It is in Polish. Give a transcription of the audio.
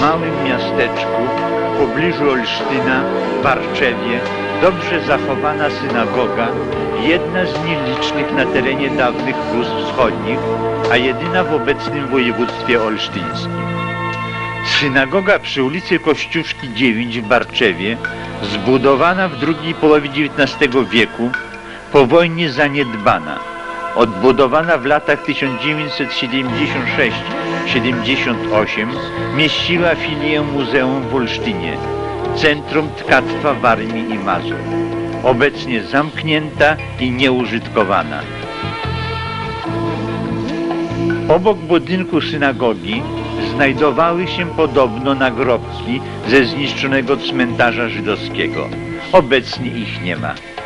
małym miasteczku w pobliżu Olsztyna, w Barczewie, dobrze zachowana synagoga, jedna z nielicznych na terenie dawnych Prus Wschodnich, a jedyna w obecnym województwie olsztyńskim. Synagoga przy ulicy Kościuszki 9 w Barczewie, zbudowana w drugiej połowie XIX wieku, po wojnie zaniedbana, odbudowana w latach 1976-78, mieściła filię muzeum w Olsztynie, Centrum Tkactwa Warmii i Mazur, obecnie zamknięta i nieużytkowana. Obok budynku synagogi znajdowały się podobno nagrobki ze zniszczonego cmentarza żydowskiego. Obecnie ich nie ma.